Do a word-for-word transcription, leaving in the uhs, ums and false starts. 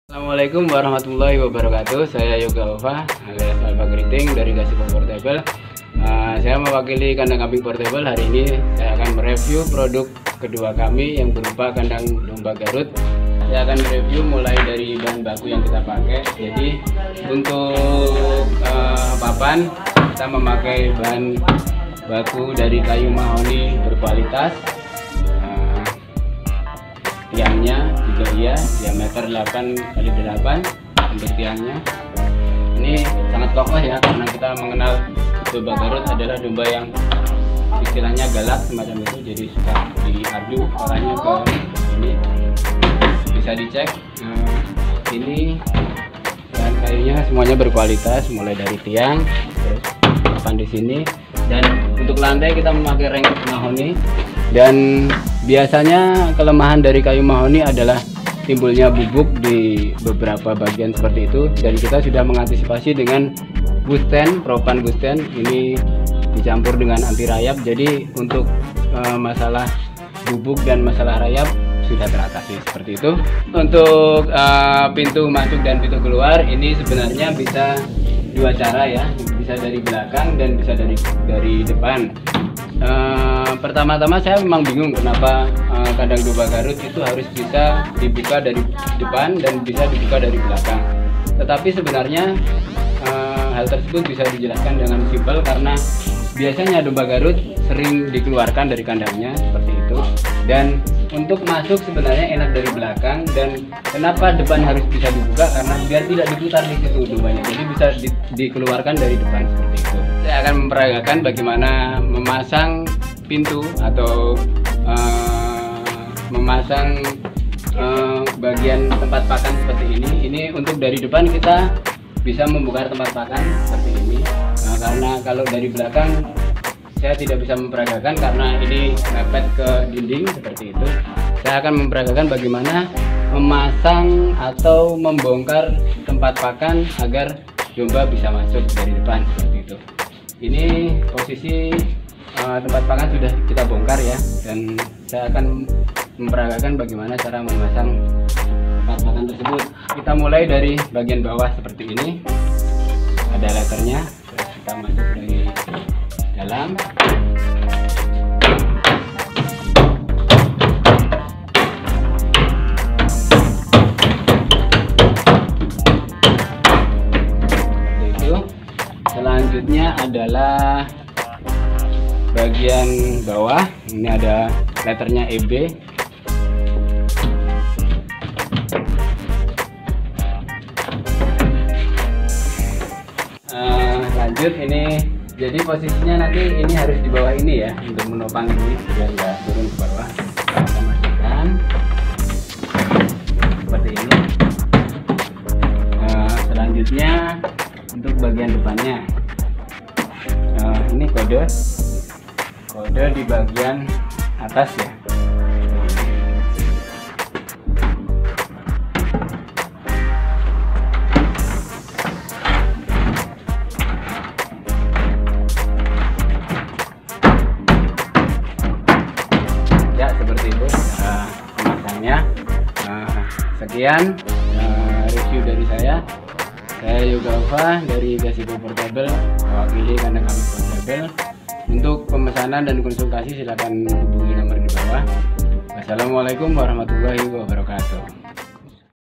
Assalamualaikum warahmatullahi wabarakatuh. Saya Yoga Ova alias Alpha Geriting dari Gazebo Portable. Uh, saya mewakili kandang kambing portable. Hari ini saya akan mereview produk kedua kami yang berupa kandang domba Garut. Saya akan mereview mulai dari bahan baku yang kita pakai. Jadi untuk uh, papan kita memakai bahan baku dari kayu mahoni berkualitas. Tiangnya juga iya, diameter delapan kali delapan untuk tiangnya. Ini sangat kokoh ya, karena kita mengenal domba Garut adalah domba yang istilahnya galak semacam itu, jadi suka diadu orangnya ke ini. Bisa dicek. Nah, ini bahan kayunya semuanya berkualitas, mulai dari tiang, terus papan di sini, dan untuk lantai kita memakai reng mahoni. Dan biasanya kelemahan dari kayu mahoni adalah timbulnya bubuk di beberapa bagian seperti itu, dan kita sudah mengantisipasi dengan gusten, propan gusten ini dicampur dengan anti rayap. Jadi untuk e, masalah bubuk dan masalah rayap sudah teratasi seperti itu. Untuk e, pintu masuk dan pintu keluar ini sebenarnya bisa dua cara ya, bisa dari belakang dan bisa dari dari depan. Uh, pertama-tama saya memang bingung kenapa uh, kandang domba Garut itu harus bisa dibuka dari depan dan bisa dibuka dari belakang. Tetapi sebenarnya uh, hal tersebut bisa dijelaskan dengan simpel, karena biasanya domba Garut sering dikeluarkan dari kandangnya seperti itu. Dan untuk masuk sebenarnya enak dari belakang. Dan kenapa depan harus bisa dibuka? Karena biar tidak diputar di situ dombanya, jadi bisa di, dikeluarkan dari depan seperti itu. Saya akan memperagakan bagaimana memasang pintu atau uh, memasang uh, bagian tempat pakan seperti ini. Ini untuk dari depan kita bisa membuka tempat pakan seperti ini. Nah, karena kalau dari belakang saya tidak bisa memperagakan karena ini mepet ke dinding seperti itu. Saya akan memperagakan bagaimana memasang atau membongkar tempat pakan agar domba bisa masuk dari depan seperti itu. Ini posisi uh, tempat pakan sudah kita bongkar ya, dan saya akan memperagakan bagaimana cara memasang tempat pakan tersebut. Kita mulai dari bagian bawah seperti ini, ada letternya, terus kita masuk dari dalam. Selanjutnya adalah bagian bawah. Ini ada letternya E B. Uh, lanjut ini, jadi posisinya nanti ini harus di bawah ini ya, untuk menopang ini biar nggak turun ke bawah. Kita masukkan seperti ini. Uh, selanjutnya untuk bagian depannya, nah, ini kode kode di bagian atas ya. Ya seperti itu cara pemasangnya. Nah, sekian uh, review dari saya. Saya Yoga Ova dari Gazebo Portable, mewakili kandang kambing portable. Untuk pemesanan dan konsultasi silakan hubungi nomor di bawah. Wassalamualaikum warahmatullahi wabarakatuh.